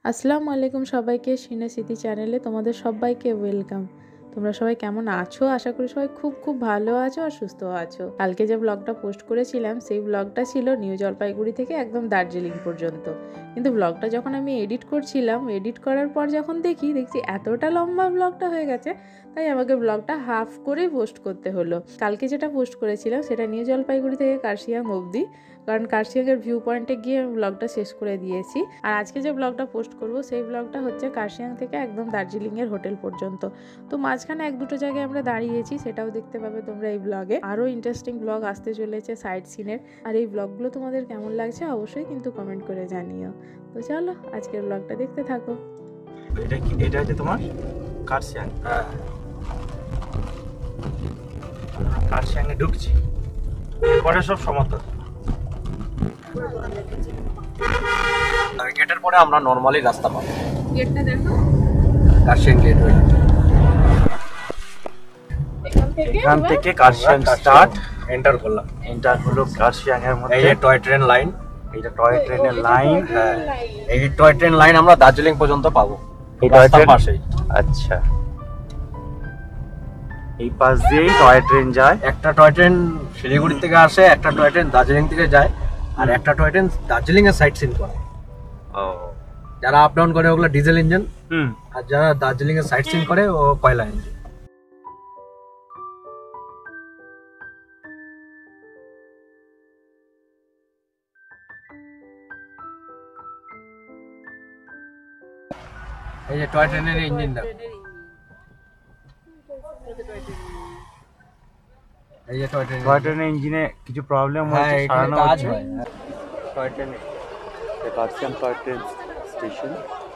আসসালামু আলাইকুম সবাইকে সিনে স্মৃতি চ্যানেলে তোমাদের সবাইকে ওয়েলকাম। তোমরা সবাই কেমন আছো? আশা করি সবাই খুব ভালো আছো আর সুস্থ আছো। কালকে যে ব্লগটা পোস্ট করেছিলাম সেই ব্লগটা ছিল নিউ জলপাইগুড়ি থেকে একদম দার্জিলিং পর্যন্ত। কিন্তু ব্লগটা যখন আমি এডিট করছিলাম, এডিট করার পর যখন দেখছি এতটা লম্বা ব্লগটা হয়ে গেছে, তাই আমাকে ব্লগটা হাফ করেই পোস্ট করতে হলো। কালকে যেটা পোস্ট করেছিলাম সেটা নিউ জলপাইগুড়ি থেকে কার্শিয়াং অবধি, কারণ কার্শিয়াংয়ের ভিউ পয়েন্টে গিয়ে ব্লগটা শেষ করে দিয়েছি। আর আজকে যে ব্লগটা পোস্ট করব সেই ব্লগটা হচ্ছে কার্শিয়াং থেকে একদম দার্জিলিংয়ের হোটেল পর্যন্ত। তো মাঝখানে এক দুটো জায়গায় আমরা দাঁড়িয়েছি, সেটাও দেখতে পাবে তোমরা এই ব্লগে। আরও ইন্টারেস্টিং ব্লগ আসতে চলেছে সাইড সিনের। আর এই ব্লগগুলো তোমাদের কেমন লাগছে অবশ্যই কিন্তু কমেন্ট করে জানিও। তো চলো আজকের ব্লগটা দেখতে থাকো। এটা হচ্ছে তোমার কার্শিয়াং। কার্শিয়াংয়ে ঢুকছি, এরপরে সব সমতল। গেটের পরে আমরা নরমালি রাস্তা পাবো। গেটটা দেখো, কার্শিয়াং গেট। এখান থেকে কার্শিয়াং স্টার্ট, এন্টার করলাম। এন্টার হলো কার্শিয়াং এর মধ্যে। এই যে টয় ট্রেন লাইন, এইটা টয় ট্রেনের লাইন। এই টয় ট্রেন লাইন আমরা দার্জিলিং পর্যন্ত পাবো এই রাস্তার পাশেই। আচ্ছা, এই পাশ দিয়েই টয় ট্রেন যায়। একটা টয় ট্রেন শিলিগুড়ি থেকে আসে, একটা টয় ট্রেন দার্জিলিং থেকে যায়, আর একটা টয় ট্রেন দার্জিলিং এর সাইড সিন করে। যারা আপ ডাউন করে ওগুলো ডিজেল ইঞ্জিন, আর যারা দার্জিলিং এর সাইড সিন করে ও কয়লা ইঞ্জিন। এই যে টয় ট্রেনের ইঞ্জিন দেখো, এই যে টয় ট্রেনের ইঞ্জিনে কিছু প্রবলেম হয়েছে, সারানো হচ্ছে। টয় ট্রেনে কার্শিয়াং টয় ট্রেন স্টেশন।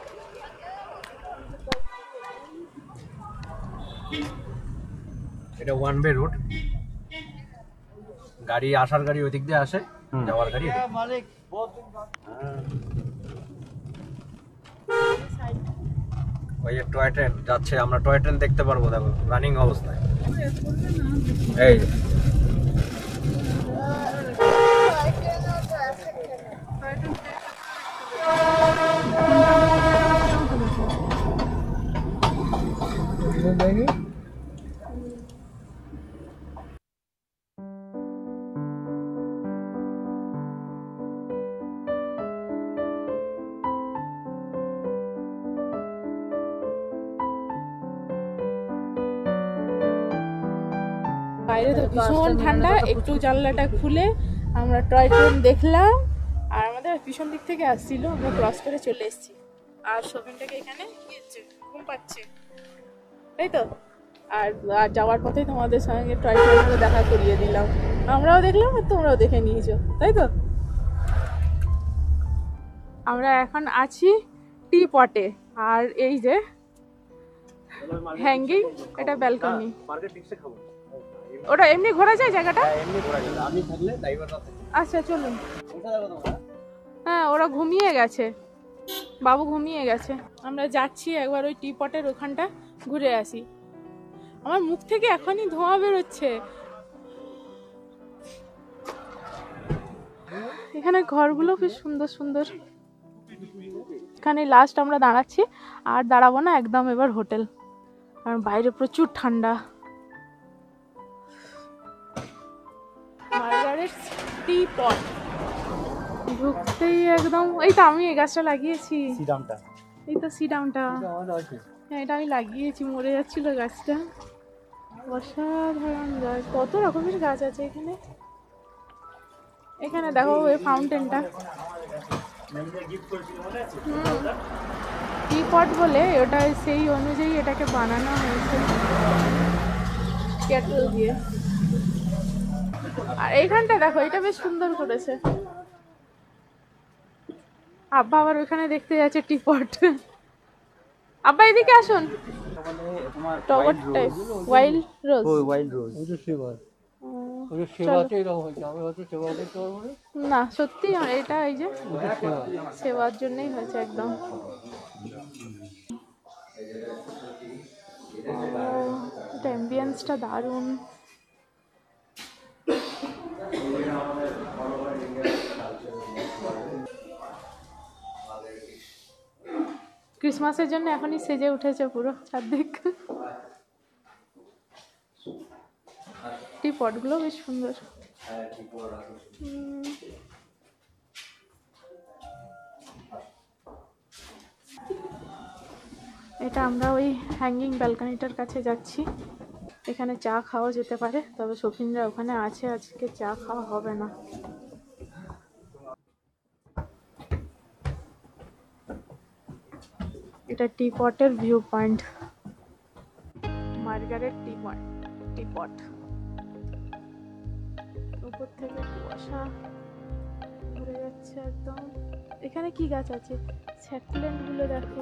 এটা ওয়ান ওয়ে রুট, গাড়ি আসার গাড়ি ওই দিক দিয়ে আসে, যাওয়ার গাড়ি। ওই যে টয় ট্রেন যাচ্ছে, আমরা টয় ট্রেন দেখতে পারবো, দেখো রানিং অবস্থায়। এই বাইরে তো ভীষণ ঠান্ডা। একটু জানলাটা খুলে আমরা টয় ট্রেন দেখলাম, আর আমাদের পিছন দিক থেকে আসছিল, আমরা ক্রস করে চলে এসেছি। আর শোভিনটাকে এখানে কি হচ্ছে, ঘুম পাচ্ছে, তাই তো। আর যাওয়ার পথে তোমাদের সঙ্গে টয় ট্রেনগুলো দেখা করিয়ে দিলাম, আমরাও দেখলাম আর তোমরাও দেখে নিয়েছো, তাই তো। আমরা এখন আছি টি পটে, আর এই যে হ্যাঙ্গিং, এটা ব্যালকনি। ওটা এমনি ঘোরা যায় জায়গাটা? আচ্ছা চলুন। হ্যাঁ, ওরা ঘুমিয়ে গেছে, বাবু ঘুমিয়ে গেছে। আমরা যাচ্ছি একবার ওই টি পটের ওখানটা ঘুরে আসি। আমার মুখ থেকে এখনই ধোঁয়া বেরোচ্ছে। এখানে ঘরগুলো বেশ সুন্দর সুন্দর। এখানে লাস্ট আমরা দাঁড়াচ্ছি, আর দাঁড়াবো না, একদম এবার হোটেল, কারণ বাইরে প্রচুর ঠান্ডা। মার্গারেট টি পট ঢুকতেই একদম, এই তো আমি এই গাছটা লাগিয়েছি, এই তো সিডামটা, হ্যাঁ এটা আমি লাগিয়েছি, মরে যাচ্ছিল গাছটা। অসাধারণ গাছ, কত রকমের গাছ আছে এখানে। এখানে দেখো ওই ফাউন্টেনটা, টি পট বলে ওটা, সেই অনুযায়ী এটাকে বানানো হয়েছে কেটল দিয়ে। আর এইখানটা দেখো, এটা বেশ সুন্দর করেছে। আব্বা আবার ওখানে দেখতে যাচ্ছে টি পট। আব্বা এদিকে আসুন। টগর টাইপ, ওয়াইল্ড রোজ। না সত্যি এটা এই যে সেবার জন্যই হয়েছে একদম। অ্যাম্বিয়েন্সটা দারুণ। ক্রিসমাসের জন্য এখনই সেজে উঠেছে পুরো চারদিক। টি পটগুলো বেশ সুন্দর। এটা আমরা ওই হ্যাঙ্গিং ব্যালকনিটার কাছে যাচ্ছি। এখানে চা খাওয়া যেতে পারে, তবে শৌখিনরা ওখানে আছে, আজকে চা খাওয়া হবে না। এটা টি পটের view point, Margaret tea pot. উপর থেকে কুয়াশা ভরে যাচ্ছে একদম। এখানে কি গাছ আছে? স্যাকুলেন্ট গুলো দেখো,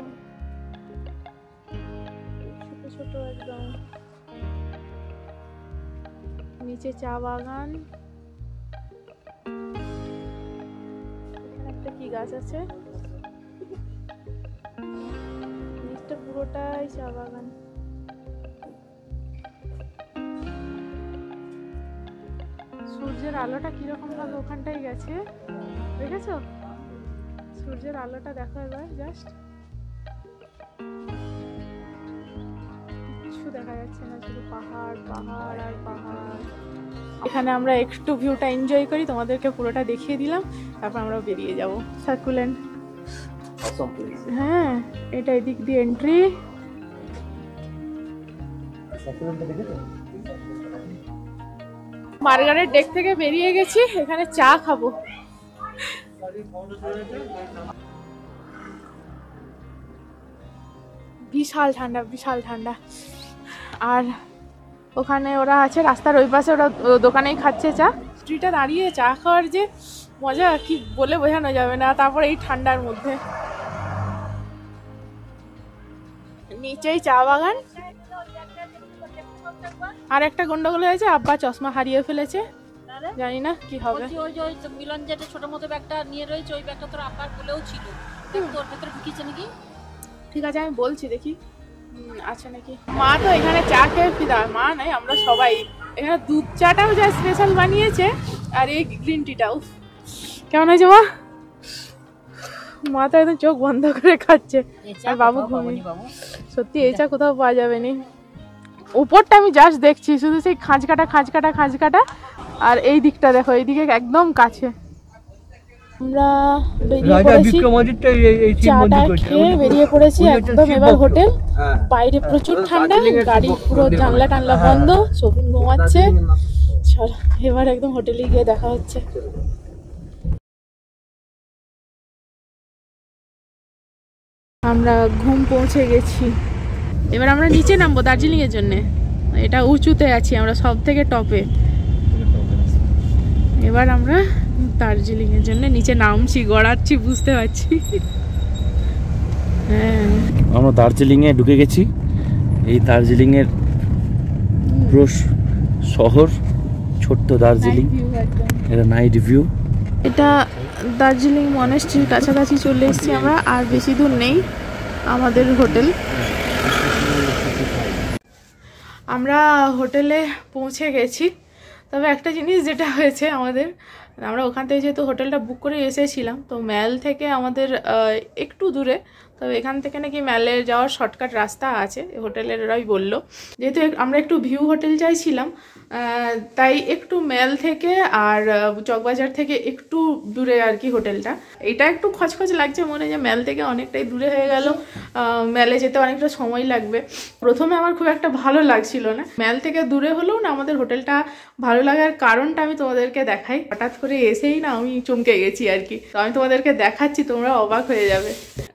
ছোট ছোট একদম। নিচে চা বাগান। এখানে একটা কি গাছ আছে, নিচটা পুরোটাই চা বাগান। সূর্যের আলোটা কিরকম ভাবে ওখানটাই গেছে, দেখেছো? সূর্যের আলোটা দেখো এবার, জাস্ট কিছু দেখা যাচ্ছে না, শুধু পাহাড় পাহাড় আর পাহাড়। এখানে আমরা একটু ভিউটা এনজয় করি, তোমাদেরকে পুরোটা দেখিয়ে দিলাম, তারপর আমরা বেরিয়ে যাব। সার্কুলেন্ট, হ্যাঁ এটা এদিক দিয়ে এন্ট্রি। মার্গারেট ডেক থেকে বেরিয়ে গেছি, এখানে চা খাবো। বিশাল ঠান্ডা, বিশাল ঠান্ডা। আর ওখানে ওরা আছে রাস্তার ওই পাশে, ওরা দোকানেই খাচ্ছে চা। স্ট্রিটে দাঁড়িয়ে চা খাওয়ার যে মজা কি বলে বোঝানো যাবে না। তারপরে এই ঠান্ডার মধ্যে নিচেই চা বাগান। আর একটা গন্ডগোল হয়েছে, আব্বা চশমা হারিয়ে ফেলেছে, জানি না কি হবে। ওই যে মিলন যেটা ছোট মতো ব্যাগটা নিয়ে রয়েছে, ওই ব্যাগটা তোর আব্বার বলেও ছিল, তোর ভেতরে ঢুকিয়েছে নাকি? ঠিক আছে আমি বলছি, দেখি আছে নাকি। মা তো এখানে চা খেয়ে ফিরা, মা নাই আমরা সবাই। এখানে দুধ চাটাও যা স্পেশাল বানিয়েছে, আর এই গ্রিন টিটাও। কেমন হয়েছে মা? মা তো একদম চোখ বন্ধ করে খাচ্ছে, আর বাবু ঘুমিয়ে। সত্যি এই চা কোথাও পাওয়া যাবে না। উপরটা আমি জাস্ট দেখছি, শুধু সেই খাঁজ কাটা। আর এই দিকটা দেখো, এই দিকে একদম কাছে। আমরা চাটা খেয়ে বেরিয়ে পড়েছি একদম এবার হোটেল। বাইরে প্রচুর ঠান্ডা, গাড়ি পুরো জানলা টানলা বন্ধ, শপিং ঘুমাচ্ছে। চল এবার একদম হোটেলে গিয়ে দেখা হচ্ছে। আমরা ঘুম পৌঁছে গেছি, এবার আমরা নিচে নামবো দার্জিলিং এর জন্য। এটা উঁচুতে আছি আমরা, সব থেকে টপে। এবার আমরা দার্জিলিং এর জন্য নিচে নামছি, গড়াচ্ছি, বুঝতে পারছি। হ্যাঁ আমরা দার্জিলিং এ ঢুকে গেছি। এই দার্জিলিং এর পুরো শহর, ছোট্ট দার্জিলিং, এটা নাইট ভিউ। এটা দার্জিলিং মনেস্ট্রির কাছাকাছি চলে এসেছি আমরা, আর বেশি দূর নেই আমাদের হোটেল। আমরা হোটেলে পৌঁছে গেছি, তবে একটা জিনিস যেটা হয়েছে আমাদের, আমরা ওখান থেকে যেহেতু হোটেলটা বুক করে এসেছিলাম, তো ম্যাল থেকে আমাদের একটু দূরে, তবে এখান থেকে নাকি ম্যালে যাওয়ার শর্টকাট রাস্তা আছে, হোটেলের ওরাই বললো। যেহেতু আমরা একটু ভিউ হোটেল চাইছিলাম, তাই একটু ম্যাল থেকে আর চকবাজার থেকে একটু দূরে আর কি হোটেলটা। এটা একটু খচখচ লাগছে মনে, যে ম্যাল থেকে অনেকটাই দূরে হয়ে গেল, ম্যালে যেতে অনেকটা সময় লাগবে। প্রথমে আমার খুব একটা ভালো লাগছিল না, ম্যাল থেকে দূরে হলেও না আমাদের হোটেলটা ভালো লাগার কারণটা আমি তোমাদেরকে দেখাই। হঠাৎ করে এসেই না আমি চমকে গেছি আর কি, তো আমি তোমাদেরকে দেখাচ্ছি, তোমরা অবাক হয়ে যাবে।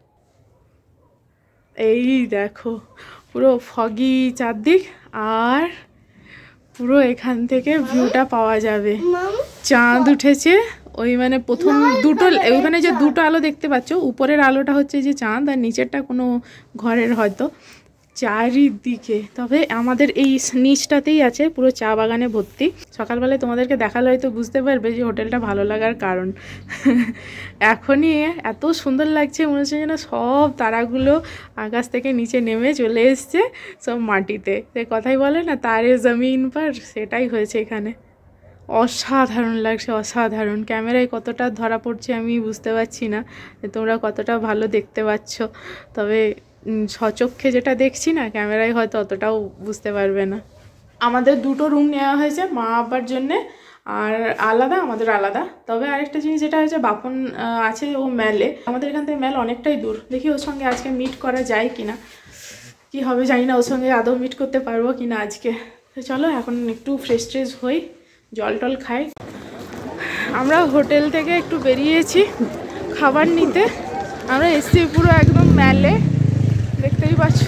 এই দেখো পুরো ফগি চারদিক, আর পুরো এখান থেকে ভিউটা পাওয়া যাবে। চাঁদ উঠেছে, ওই মানে প্রথম দুটো, ওখানে যে দুটো আলো দেখতে পাচ্ছ, উপরের আলোটা হচ্ছে যে চাঁদ, আর নিচেরটা কোনো ঘরের হয়তো। চারিদিকে, তবে আমাদের এই নিচটাতেই আছে পুরো চা বাগানে ভর্তি। সকালবেলায় তোমাদেরকে দেখালে হয়তো বুঝতে পারবে যে হোটেলটা ভালো লাগার কারণ। এখনই এত সুন্দর লাগছে, মনে হচ্ছে যেন সব তারাগুলো আকাশ থেকে নিচে নেমে চলে এসছে সব মাটিতে। সে কথাই বলে না, তারে জমিন পর, সেটাই হয়েছে এখানে। অসাধারণ লাগছে, অসাধারণ। ক্যামেরায় কতটা ধরা পড়ছে আমি বুঝতে পারছি না, তোমরা কতটা ভালো দেখতে পাচ্ছ, তবে সচক্ষে যেটা দেখছি না, ক্যামেরায় হয়তো অতটাও বুঝতে পারবে না। আমাদের দুটো রুম নেওয়া হয়েছে মা আব্বার জন্যে, আর আলাদা আমাদের আলাদা। তবে আরেকটা জিনিস যেটা হয়েছে, বাপন আছে ও ম্যালে, আমাদের এখান থেকে ম্যাল অনেকটাই দূর। দেখি ওর সঙ্গে আজকে মিট করা যায় কিনা, কি হবে জানি না, ওর সঙ্গে আদৌ মিট করতে পারবো কিনা আজকে। তো চলো এখন একটু ফ্রেশ ট্রেশ হই, জল টল খাই। আমরা হোটেল থেকে একটু বেরিয়েছি খাবার নিতে। আমরা এসছি পুরো একদম ম্যালে, দেখতেই পাচ্ছ।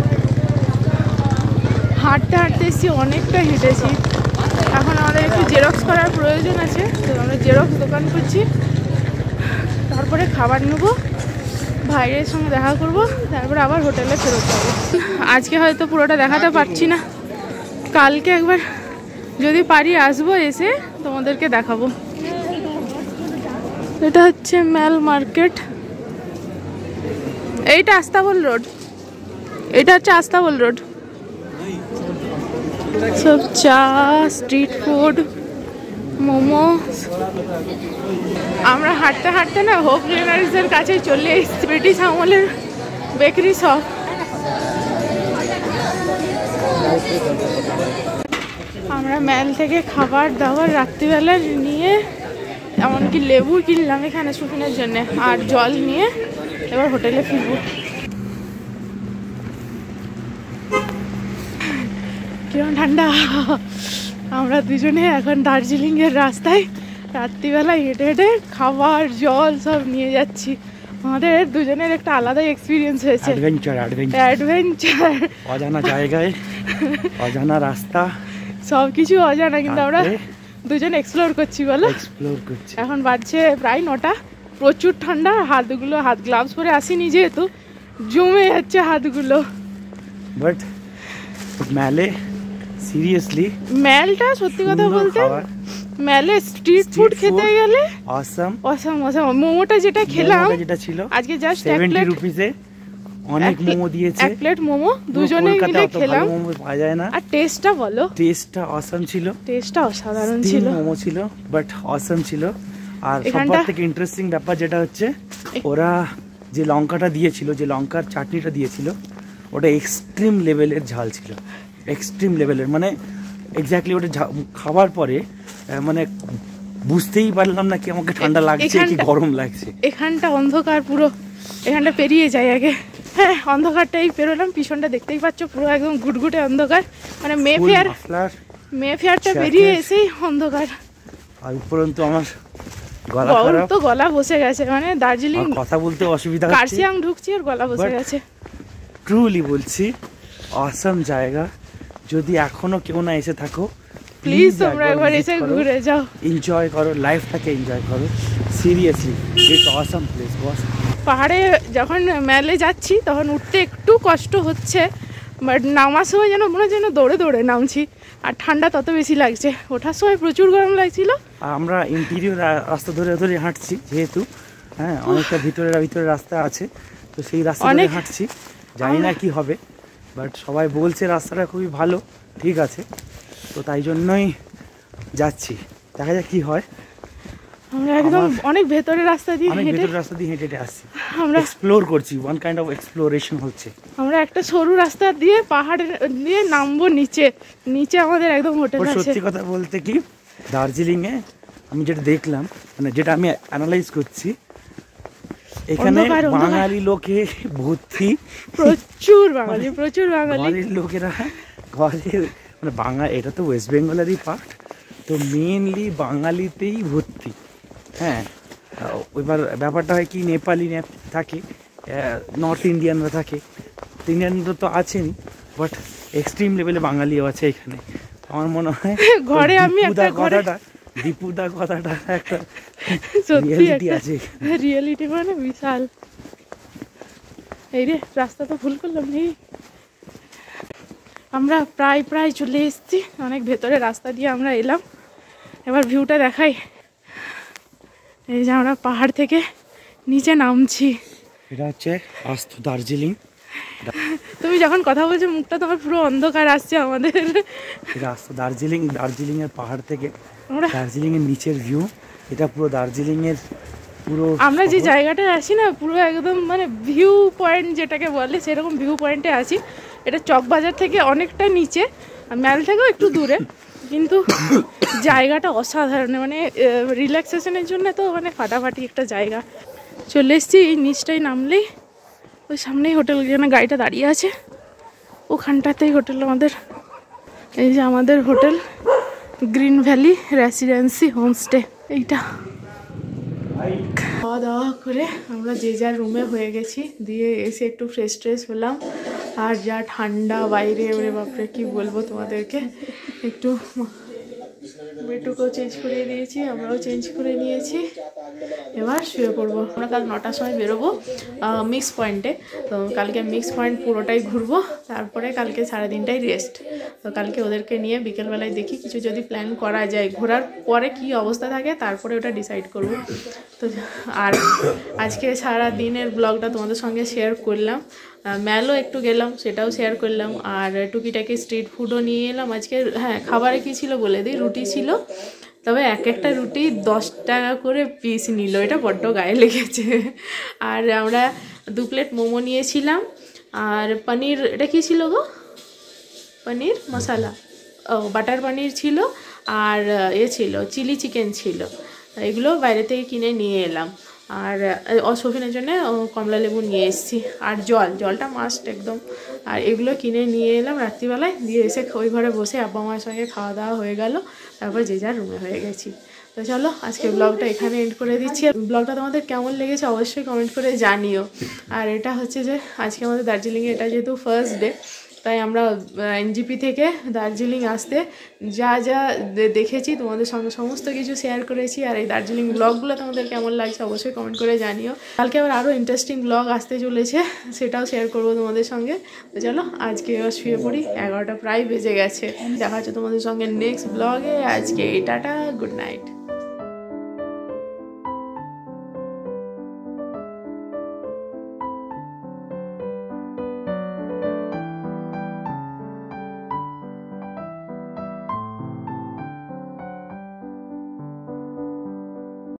হাঁটতে হাঁটতে এসছি, অনেকটা হেঁটেছি। এখন আমাদের একটু জেরক্স করার প্রয়োজন আছে, তো আমরা জেরক্স দোকান করছি, তারপরে খাবার নেবো, ভাইয়ের সঙ্গে দেখা করব, তারপরে আবার হোটেলে ফেরত যাবো। আজকে হয়তো পুরোটা দেখাতে পারছি না, কালকে একবার যদি পারি আসবো, এসে তোমাদেরকে দেখাবো। এটা হচ্ছে ম্যাল মার্কেট, এইটা আস্তাবল রোড, এটা হচ্ছে আস্তাবল রোড। সব চা, স্ট্রিট ফুড, মোমো। আমরা হাঁটতে হাঁটতে না হোপ জুয়েলারিজের কাছে চলে এসেছি, ব্রিটিশ আমলের বেকারি শপ। আমরা ম্যাল থেকে খাবার দাবার রাত্রিবেলার নিয়ে, এমনকি লেবু কিনলাম এখানে সুফিনের জন্য, আর জল নিয়ে এবার হোটেলে ফিরবো। কিরম ঠান্ডা। আমরা দুজনে এখন দার্জিলিংয়ের রাস্তায় রাত্রিবেলা হেঁটে হেঁটে খাবার জল সব নিয়ে যাচ্ছি। আমাদের দুজনের একটা আলাদা এক্সপিরিয়েন্স হয়েছে, অ্যাডভেঞ্চার। অজানা জায়গায়, অজানা রাস্তা, সব কিছু অজানা, কিন্তু আমরা দুজন এক্সপ্লোর করছি, বলো। এক্সপ্লোর করছি। এখন বাজছে প্রায় 9টা, প্রচুর ঠান্ডা। হাত গ্লাভস পরে আসিনি যেহেতু, জমে যাচ্ছে হাতগুলো। বাট ম্যালে সিরিয়াসলি, ম্যালটা সত্যি কথা বলতে, ম্যালে স্ট্রিট ফুড খেতে গেলে অসাম। মোমোটা যেটা খেলাম, যেটা ছিল আজকে জাস্ট 70 রুপিসে অনেক মোমো দিয়েছে, এক প্লেট মোমো দুজনে মিলে খেলাম। মোমো পাওয়া যায় না। আর টেস্টটা বলো, টেস্টটা অসাম ছিল, টেস্টটা অসাধারণ ছিল। মোমো ছিল বাট অসাম ছিল। আর সবার থেকে ইন্টারেস্টিং ব্যাপার যেটা হচ্ছে, ওরা যে লঙ্কাটা দিয়েছিল, যে লঙ্কার চাটনিটা দিয়েছিল, ওটা এক্সট্রিম লেভেলের ঝাল ছিল, এক্সট্রিম লেভেলের। মানে এক্স্যাক্টলি ওটা খাবার পরে মানে বুঝতেই পারলাম না কি আমাকে ঠান্ডা লাগছে কি গরম লাগছে। এখানটা অন্ধকার পুরো, এখানটা পেরিয়ে যায় আগে। হ্যাঁ, অন্ধকারটাই পেরোলাম, পিছনটা দেখতেই পাচ্ছ পুরো একদম ঘুটঘুটে অন্ধকার। মানে মেফেয়ারটা পেরিয়ে এসেই অন্ধকার। আর উপরন্তু আমার গলা বসে গেছে, মানে দার্জিলিং কথা বলতে অসুবিধা হচ্ছে, কার্সিয়াং ঢুকছি আর গলা বসে গেছে। ট্রুলি বলছি, অসাম জায়গা। যদি এখনো কেউ না এসে থাকো, প্লিজ তোমরা একবার এসে ঘুরে যাও, এনজয় করো, লাইফটাকে এনজয় করো। Seriously it's awesome place boss. পাহাড়ে যখন ম্যালে যাচ্ছি তখন উঠতে একটু কষ্ট হচ্ছে, বাট নামার সময় যেন মনে হয় যেন দৌড়ে দৌড়ে নামছি, আর ঠান্ডা তত বেশি লাগছে। ওঠার সময় প্রচুর গরম লাগছিল। আমরা ইন্টেরিয়র রাস্তা ধরে ধরে হাঁটছি যেহেতু, হ্যাঁ, অনেকটা ভিতরে রাস্তা আছে, তো সেই রাস্তা ধরে হাঁটছি। জানি না কি হবে, বাট সবাই বলছে রাস্তাটা খুবই ভালো, ঠিক আছে, তো তাই জন্যই যাচ্ছি, দেখা যাক কি হয়। আমরা একদম অনেক ভেতরের রাস্তা দিয়ে হেঁটে আসছি, আমরা এক্সপ্লোর করছি, ওয়ান কাইন্ড অফ এক্সপ্লোরেশন হচ্ছে। আমরা একটা সরু রাস্তা দিয়ে পাহাড় দিয়ে নামবো নিচে আমাদের একদম হোটেল আছে। সত্যি কথা বলতে কি, দার্জিলিং এ আমি যেটা দেখলাম, মানে যেটা আমি অ্যানালাইজ করছি, এখানে বাঙালি লোকে ভর্তি, প্রচুর বাঙালি লোকেরা ঘরের, মানে এটা তো ওয়েস্ট বেঙ্গলেরই পার্ট, তো মেনলি বাঙালিতেই ভর্তি। হ্যাঁ, এবার ব্যাপারটা হয় কি, নেপালি থাকে, নর্থ ইন্ডিয়ানরা থাকে, ইন্ডিয়ানরা তো আছেনই, বাট এক্সট্রিম লেভেলে বাঙালিও আছে এখানে। আমার মনে হয় ঘরে আমি দীপুদা কথাটা একটা সত্যি আছে, রিয়েলিটি মানে বিশাল। এই রে, রাস্তা তো ভুল করলাম। এই আমরা প্রায় চলে এসেছি, অনেক ভেতরে রাস্তা দিয়ে আমরা এলাম। এবার ভিউটা দেখাই। এই যে আমরা পাহাড় থেকে নিচে নামছি, এটা হচ্ছে আস্ত দার্জিলিং। তুমি যখন কথা বলছো মুখটা তোমার পুরো অন্ধকার আসছে আমাদের। এটা আস্ত দার্জিলিং এর পাহাড় থেকে আমরা দার্জিলিংয়ের নিচের ভিউ, এটা পুরো দার্জিলিংয়ের পুরো আমরা যে শহর। জায়গাটায় আছি না পুরো একদম মানে ভিউ পয়েন্ট যেটাকে বলে সেরকম ভিউ পয়েন্টে আছি। এটা চকবাজার থেকে অনেকটা নিচে, আর ম্যাল থেকেও একটু দূরে, কিন্তু জায়গাটা অসাধারণ, মানে রিল্যাক্সেশনের জন্য তো মানে ফাটাফাটি একটা জায়গা। চলে এসেছি, এই নিচটাই নামলেই ওই সামনেই হোটেল, যেখানে গাড়িটা দাঁড়িয়ে আছে ওখানটাতেই হোটেল আমাদের। এই যে আমাদের hotel green valley residency homestay এইটা। খাওয়া দাওয়া করে আমরা যে যার রুমে হয়ে গেছি, দিয়ে এসে একটু ফ্রেশ ট্রেশ হলাম। আর যা ঠান্ডা বাইরে, ওরে বাপরে কি বলবো তোমাদেরকে। একটু বেটুকেও চেঞ্জ করে দিয়েছি, আমরাও চেঞ্জ করে নিয়েছি, এবার শুয়ে পড়বো। আমরা কাল 9টার সময় বেরোবো মিক্স পয়েন্টে। তো কালকে মিক্স পয়েন্ট পুরোটাই ঘুরবো, তারপরে কালকে সারাদিনটাই রেস্ট। তো কালকে ওদেরকে নিয়ে বিকেলবেলায় দেখি কিছু যদি প্ল্যান করা যায়, ঘোরার পরে কি অবস্থা থাকে তারপরে ওটা ডিসাইড করব। তো আর আজকে সারা দিনের ব্লগটা তোমাদের সঙ্গে শেয়ার করলাম। ম্যালও একটু গেলাম, সেটাও শেয়ার করলাম। আর টুকিটাকি স্ট্রিট ফুডও নিয়ে এলাম আজকে। হ্যাঁ, খাবারে কী ছিল বলে দিই, রুটি ছিল, তবে এক একটা রুটি 10 টাকা করে পিস নিল, এটা বড্ড গায়ে লেগেছে। আর আমরা 2 প্লেট মোমো নিয়েছিলাম, আর পনির, এটা কী ছিল গো, পনির মশালা, ও বাটার পনির ছিল, আর ছিল চিলি চিকেন ছিল। এগুলো বাইরে থেকে কিনে নিয়ে এলাম। আর অশোভিনের জন্য কমলা লেবু নিয়ে এসেছি, আর জলটা মাস্ট একদম। আর এগুলো কিনে নিয়ে এলাম রাত্রিবেলায়, দিয়ে এসে ওই ঘরে বসে আব্বা মার সঙ্গে খাওয়া দাওয়া হয়ে গেল, তারপর যে যার রুমে হয়ে গেছি। তো চলো আজকে ব্লগটা এখানে এন্ড করে দিচ্ছি। ব্লগটা তোমাদের কেমন লেগেছে অবশ্যই কমেন্ট করে জানিও। আর এটা হচ্ছে যে আজকে আমাদের দার্জিলিংয়ে এটা যেহেতু ফার্স্ট ডে, তাই আমরা এনজিপি থেকে দার্জিলিং আসতে যা যা দেখেছি তোমাদের সঙ্গে সমস্ত কিছু শেয়ার করেছি। আর এই দার্জিলিং ব্লগগুলো তোমাদের কেমন লাগছে অবশ্যই কমেন্ট করে জানিও। কালকে আবার আরও ইন্টারেস্টিং ব্লগ আসতে চলেছে, সেটাও শেয়ার করবো তোমাদের সঙ্গে। তো চলো আজকে শুয়ে পড়ি, 11টা প্রায় বেজে গেছে। দেখা হচ্ছে তোমাদের সঙ্গে নেক্সট ব্লগে। আজকে টাটা, গুড নাইট।